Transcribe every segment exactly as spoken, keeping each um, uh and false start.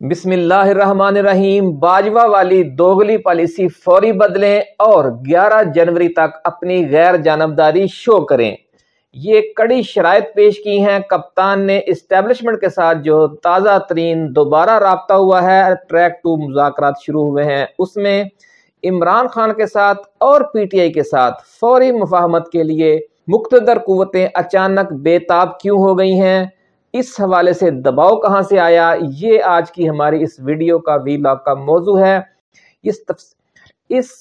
بسم اللہ الرحمن الرحیم۔ باجوہ والی دوگلی پالیسی فوری بدلیں اور گیارہ جنوری تک اپنی غیر جانبداری شو کریں۔ یہ کڑی شرائط پیش کی ہیں۔ کپتان نے اسٹیبلشمنٹ کے ساتھ جو تازہ ترین دوبارہ رابطہ ہوا ہے، ٹریک ٹو مذاکرات شروع ہوئے ہیں، اس میں عمران خان کے ساتھ اور پی ٹی آئی کے ساتھ فوری مفاہمت کے لیے مقتدر قوتیں اچانک بے تاب کیوں ہو گئی ہیں، اس حوالے سے دباؤ کہاں سے آیا، یہ آج کی ہماری اس ویڈیو کا ویلاگ کا موضوع ہے۔ اس تفس... اس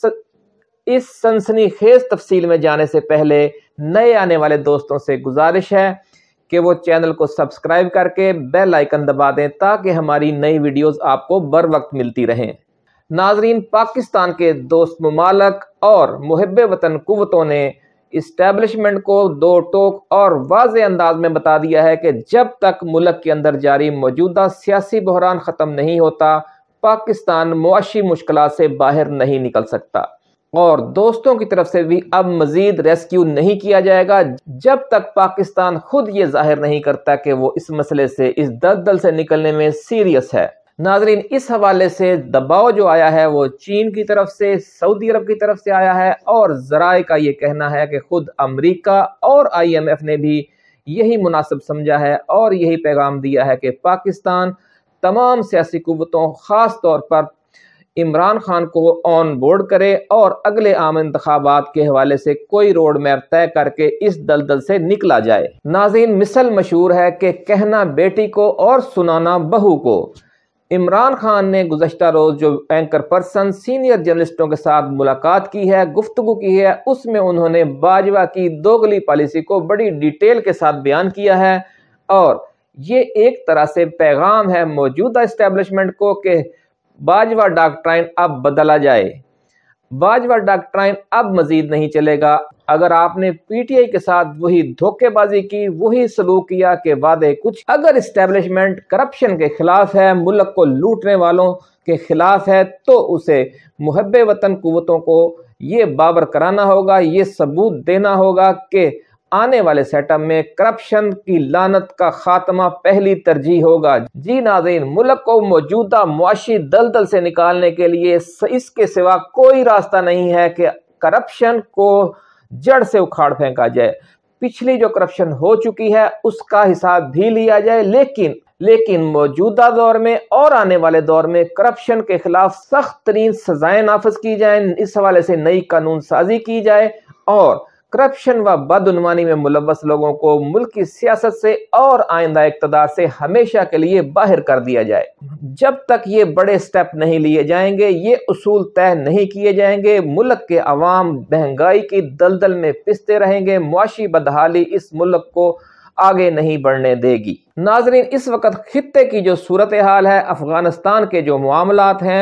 اس سنسنی خیز تفصیل میں جانے سے پہلے نئے آنے والے دوستوں سے گزارش ہے کہ وہ چینل کو سبسکرائب کر کے بیل آئیکن دبا دیں تاکہ ہماری نئی ویڈیوز آپ کو بر وقت ملتی رہیں۔ ناظرین، پاکستان کے دوست ممالک اور محب وطن قوتوں نے اسٹیبلشمنٹ کو دو ٹوک اور واضح انداز میں بتا دیا ہے کہ جب تک ملک کے اندر جاری موجودہ سیاسی بحران ختم نہیں ہوتا، پاکستان معاشی مشکلات سے باہر نہیں نکل سکتا، اور دوستوں کی طرف سے بھی اب مزید ریسکیو نہیں کیا جائے گا جب تک پاکستان خود یہ ظاہر نہیں کرتا کہ وہ اس مسئلے سے، اس دلدل سے نکلنے میں سیریس ہے۔ ناظرین، اس حوالے سے دباؤ جو آیا ہے وہ چین کی طرف سے، سعودی عرب کی طرف سے آیا ہے، اور ذرائع کا یہ کہنا ہے کہ خود امریکہ اور آئی ایم ایف نے بھی یہی مناسب سمجھا ہے اور یہی پیغام دیا ہے کہ پاکستان تمام سیاسی قوتوں، خاص طور پر عمران خان کو آن بورڈ کرے اور اگلے عام انتخابات کے حوالے سے کوئی روڈ میپ طے کر کے اس دلدل سے نکلا جائے۔ ناظرین، مثل مشہور ہے کہ کہنا بیٹی کو اور سنانا بہو کو۔ عمران خان نے گزشتہ روز جو اینکر پرسن سینئر جرنلسٹوں کے ساتھ ملاقات کی ہے، گفتگو کی ہے، اس میں انہوں نے باجوہ کی دوگلی پالیسی کو بڑی ڈیٹیل کے ساتھ بیان کیا ہے، اور یہ ایک طرح سے پیغام ہے موجودہ اسٹیبلشمنٹ کو کہ باجوہ ڈاکٹرائن اب بدلا جائے۔ باجوہ ڈاکٹرائن اب مزید نہیں چلے گا۔ اگر آپ نے پی ٹی آئی کے ساتھ وہی دھوکے بازی کی، وہی سلوک کیا کہ وعدے کچھ، اگر اسٹیبلشمنٹ کرپشن کے خلاف ہے، ملک کو لوٹنے والوں کے خلاف ہے، تو اسے محب وطن قوتوں کو یہ باور کرانا ہوگا، یہ ثبوت دینا ہوگا کہ آنے والے سیٹ اپ میں کرپشن کی لعنت کا خاتمہ پہلی ترجیح ہوگا۔ جی ناظرین، ملک کو موجودہ معاشی دلدل سے نکالنے کے لیے اس کے سوا کوئی راستہ نہیں ہے کہ کرپشن کو جڑ سے اکھاڑ پھینکا جائے۔ پچھلی جو کرپشن ہو چکی ہے اس کا حساب بھی لیا جائے، لیکن لیکن موجودہ دور میں اور آنے والے دور میں کرپشن کے خلاف سخت ترین سزائیں نافذ کی جائیں۔ اس حوالے سے نئی قانون سازی کی جائے اور کرپشن و بدعنوانی میں ملوث لوگوں کو ملک کی سیاست سے اور آئندہ اقتدار سے ہمیشہ کے لیے باہر کر دیا جائے۔ جب تک یہ بڑے سٹیپ نہیں لیے جائیں گے، یہ اصول طے نہیں کیے جائیں گے، ملک کے عوام مہنگائی کی دلدل میں پستے رہیں گے، معاشی بدحالی اس ملک کو آگے نہیں بڑھنے دے گی۔ ناظرین، اس وقت خطے کی جو صورتحال ہے، افغانستان کے جو معاملات ہیں،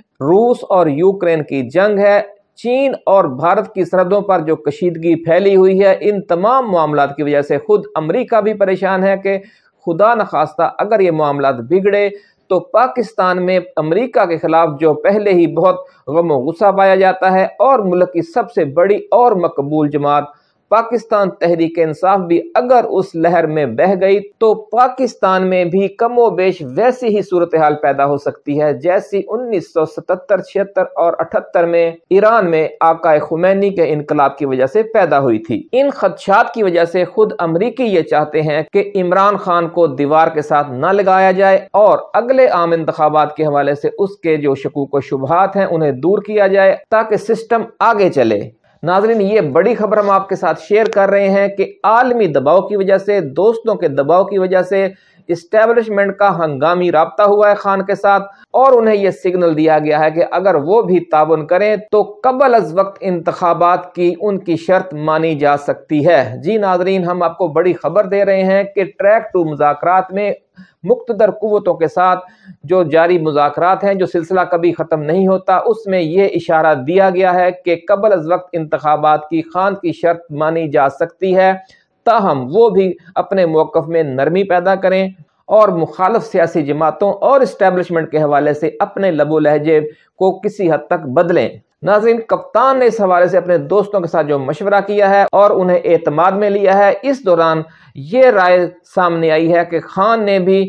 روس اور یوکرین کی جنگ ہے، چین اور بھارت کی سرحدوں پر جو کشیدگی پھیلی ہوئی ہے، ان تمام معاملات کی وجہ سے خود امریکہ بھی پریشان ہے کہ خدا نخواستہ اگر یہ معاملات بگڑے تو پاکستان میں امریکہ کے خلاف جو پہلے ہی بہت غم و غصہ پایا جاتا ہے، اور ملک کی سب سے بڑی اور مقبول جماعت پاکستان تحریک انصاف بھی اگر اس لہر میں بہہ گئی تو پاکستان میں بھی کم و بیش ویسی ہی صورتحال پیدا ہو سکتی ہے جیسی انیس سو ستتر، چھہتر اور اٹھتر میں ایران میں آقا خمینی کے انقلاب کی وجہ سے پیدا ہوئی تھی۔ ان خدشات کی وجہ سے خود امریکی یہ چاہتے ہیں کہ عمران خان کو دیوار کے ساتھ نہ لگایا جائے اور اگلے عام انتخابات کے حوالے سے اس کے جو شکوک و شبہات ہیں انہیں دور کیا جائے تاکہ سسٹم آگے چلے۔ ناظرین، یہ بڑی خبر ہم آپ کے ساتھ شیئر کر رہے ہیں کہ عالمی دباؤ کی وجہ سے، دوستوں کے دباؤ کی وجہ سے اسٹیبلشمنٹ کا ہنگامی رابطہ ہوا ہے خان کے ساتھ، اور انہیں یہ سگنل دیا گیا ہے کہ اگر وہ بھی تعاون کریں تو قبل از وقت انتخابات کی ان کی شرط مانی جا سکتی ہے۔ جی ناظرین، ہم آپ کو بڑی خبر دے رہے ہیں کہ ٹریک ٹو مذاکرات میں مقتدر قوتوں کے ساتھ جو جاری مذاکرات ہیں، جو سلسلہ کبھی ختم نہیں ہوتا، اس میں یہ اشارہ دیا گیا ہے کہ قبل از وقت انتخابات کی خان کی شرط مانی جا سکتی ہے، تاہم وہ بھی اپنے موقف میں نرمی پیدا کریں اور مخالف سیاسی جماعتوں اور اسٹیبلشمنٹ کے حوالے سے اپنے لب و لہجے کو کسی حد تک بدلیں۔ ناظرین، کپتان نے اس حوالے سے اپنے دوستوں کے ساتھ جو مشورہ کیا ہے اور انہیں اعتماد میں لیا ہے، اس دوران یہ رائے سامنے آئی ہے کہ خان نے بھی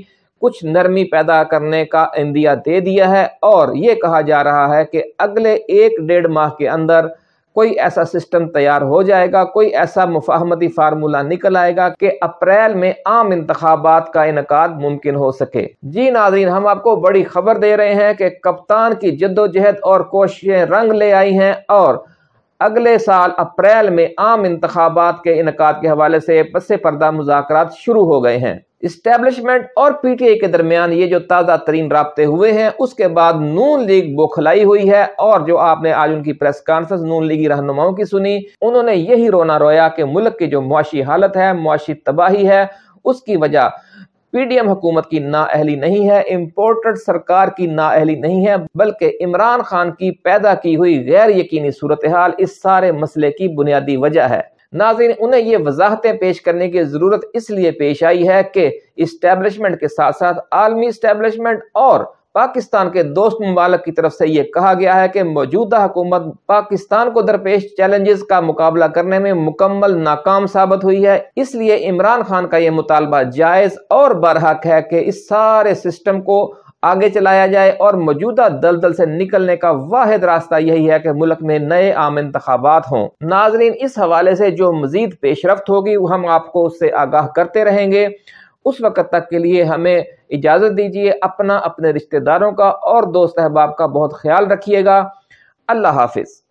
کچھ نرمی پیدا کرنے کا عندیہ دے دیا ہے، اور یہ کہا جا رہا ہے کہ اگلے ایک ڈیڑھ ماہ کے اندر کوئی ایسا سسٹم تیار ہو جائے گا، کوئی ایسا مفاہمتی فارمولہ نکل آئے گا کہ اپریل میں عام انتخابات کا انعقاد ممکن ہو سکے۔ جی ناظرین، ہم آپ کو بڑی خبر دے رہے ہیں کہ کپتان کی جدوجہد اور کوششیں رنگ لے آئی ہیں، اور اگلے سال اپریل میں عام انتخابات کے انعقاد کے حوالے سے پس پردہ مذاکرات شروع ہو گئے ہیں۔ اسٹیبلشمنٹ اور پی ٹی آئی کے درمیان یہ جو تازہ ترین رابطے ہوئے ہیں، اس کے بعد نون لیگ بوکھلائی ہوئی ہے، اور جو آپ نے آج ان کی پریس کانفرنس نون لیگی رہنماؤں کی سنی، انہوں نے یہی رونا رویا کہ ملک کی جو معاشی حالت ہے، معاشی تباہی ہے، اس کی وجہ پی ڈی ایم حکومت کی نااہلی نہیں ہے، امپورٹڈ سرکار کی نااہلی نہیں ہے، بلکہ عمران خان کی پیدا کی ہوئی غیر یقینی صورتحال اس سارے مسئلے کی بنیادی وجہ ہے۔ ناظرین، انہیں یہ وضاحتیں پیش کرنے کی ضرورت اس لیے پیش آئی ہے کہ اسٹیبلشمنٹ کے ساتھ ساتھ عالمی اسٹیبلشمنٹ اور پاکستان کے دوست ممالک کی طرف سے یہ کہا گیا ہے کہ موجودہ حکومت پاکستان کو درپیش چیلنجز کا مقابلہ کرنے میں مکمل ناکام ثابت ہوئی ہے، اس لیے عمران خان کا یہ مطالبہ جائز اور برحق ہے کہ اس سارے سسٹم کو آگے چلایا جائے، اور موجودہ دلدل سے نکلنے کا واحد راستہ یہی ہے کہ ملک میں نئے عام انتخابات ہوں۔ ناظرین، اس حوالے سے جو مزید پیش رفت ہوگی ہم آپ کو اس سے آگاہ کرتے رہیں گے۔ اس وقت تک کے لیے ہمیں اجازت دیجیے، اپنا، اپنے رشتہ داروں کا اور دوست احباب کا بہت خیال رکھیے گا۔ اللہ حافظ۔